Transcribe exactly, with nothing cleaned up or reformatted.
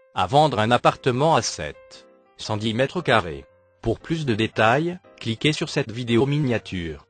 à vendre un appartement à sept cent dix mètres carrés. Pour plus de détails, cliquez sur cette vidéo miniature.